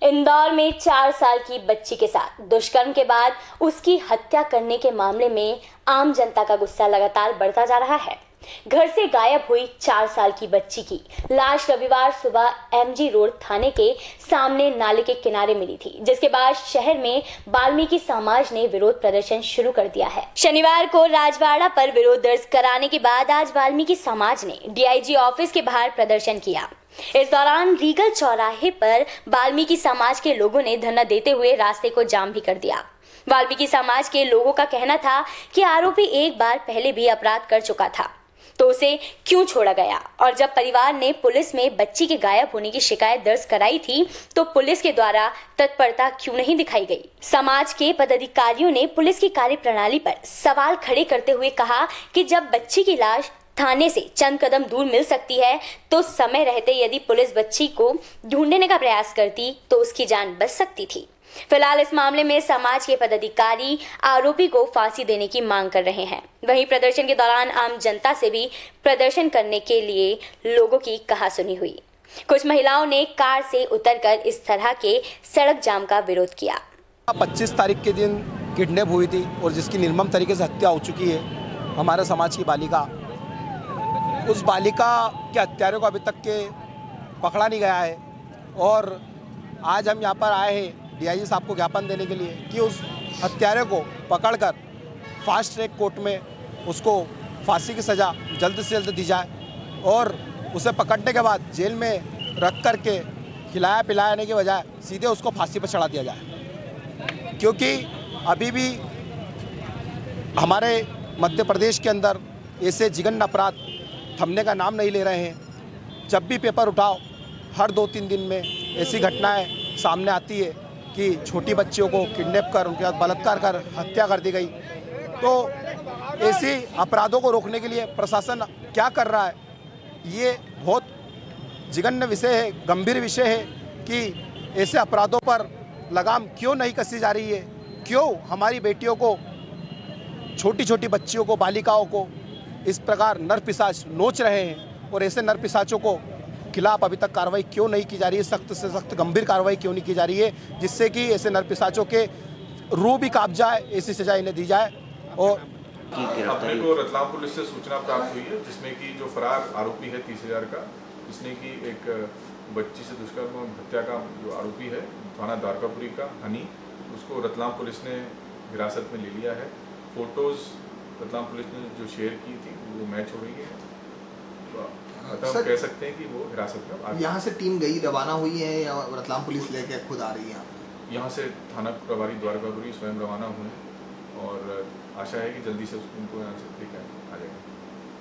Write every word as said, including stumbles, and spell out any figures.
इंदौर में चार साल की बच्ची के साथ दुष्कर्म के बाद उसकी हत्या करने के मामले में आम जनता का गुस्सा लगातार बढ़ता जा रहा है। घर से गायब हुई चार साल की बच्ची की लाश रविवार सुबह एमजी रोड थाने के सामने नाले के किनारे मिली थी, जिसके बाद शहर में वाल्मीकि समाज ने विरोध प्रदर्शन शुरू कर दिया है। शनिवार को राजवाड़ा पर विरोध दर्ज कराने के बाद आज वाल्मीकि समाज ने डीआईजी ऑफिस के बाहर प्रदर्शन किया। इस दौरान रीगल चौराहे पर वाल्मीकि समाज के लोगों ने धरना देते हुए रास्ते को जाम भी कर दिया। वाल्मीकि समाज के लोगों का कहना था कि आरोपी एक बार पहले भी अपराध कर चुका था, तो उसे क्यों छोड़ा गया, और जब परिवार ने पुलिस में बच्ची के गायब होने की शिकायत दर्ज कराई थी तो पुलिस के द्वारा तत्परता क्यों नहीं दिखाई गई। समाज के पदाधिकारियों ने पुलिस की कार्यप्रणाली पर सवाल खड़े करते हुए कहा कि जब बच्ची की लाश थाने से चंद कदम दूर मिल सकती है तो समय रहते यदि पुलिस बच्ची को ढूंढने का प्रयास करती तो उसकी जान बच सकती थी। फिलहाल इस मामले में समाज के पदाधिकारी आरोपी को फांसी देने की मांग कर रहे हैं। वहीं प्रदर्शन के दौरान आम जनता से भी प्रदर्शन करने के लिए लोगों की कहासुनी हुई। कुछ महिलाओं ने कार से उतरकर इस तरह के सड़क जाम का विरोध किया। पच्चीस तारीख के दिन किडनैप हुई थी और जिसकी निर्मम तरीके से हत्या हो चुकी है हमारे समाज की बालिका। उस बालिका के हत्यारे को अभी तक के पकड़ा नहीं गया है और आज हम यहाँ पर आए हैं डीआईजी साहब को ज्ञापन देने के लिए कि उस हत्यारे को पकड़कर फास्ट ट्रैक कोर्ट में उसको फांसी की सज़ा जल्द से जल्द दी जाए और उसे पकड़ने के बाद जेल में रख कर के खिलाया पिलाने के बजाय सीधे उसको फांसी पर चढ़ा दिया जाए, क्योंकि अभी भी हमारे मध्य प्रदेश के अंदर ऐसे जिगन अपराध थमने का नाम नहीं ले रहे हैं। जब भी पेपर उठाओ हर दो तीन दिन में ऐसी घटनाएं सामने आती है कि छोटी बच्चियों को किडनैप कर उनके साथ बलात्कार कर हत्या कर दी गई। तो ऐसी अपराधों को रोकने के लिए प्रशासन क्या कर रहा है, ये बहुत जिगन्य विषय है, गंभीर विषय है कि ऐसे अपराधों पर लगाम क्यों नहीं कसी जा रही है, क्यों हमारी बेटियों को, छोटी छोटी बच्चियों को, बालिकाओं को इस प्रकार नरपिशाच नोच रहे हैं और ऐसे नरपिशाचों को खिलाफ अभी तक कार्रवाई क्यों नहीं की जा रही है, सख्त से सख्त गंभीर कार्रवाई क्यों नहीं की जा रही है, जिससे कि ऐसे नरपिशाचों के रूह भी कांप जाए, ऐसी सजा इन्हें दी जाए। और अपने को रतलाम पुलिस से सूचना प्राप्त हुई है जिसमें कि जो फरार आरोपी है तीस हजार का, जिसने कि एक बच्ची से दुष्कर्म और हत्या का जो आरोपी है थाना द्वारकापुरी का हनी, उसको रतलाम पुलिस ने हिरासत में ले लिया है। फोटोज़ रतलाम पुलिस ने जो शेयर की थी वो मैच हो रही है, तो हम कह सकते हैं कि वो हिरासत में। यहाँ से टीम गई रवाना हुई है या रतलाम पुलिस लेके खुद आ रही है? यहाँ से थाना प्रभारी द्वारकापुरी स्वयं रवाना हुए हैं और आशा है कि जल्दी से उनको यहाँ से लेकर आ जाएंगे।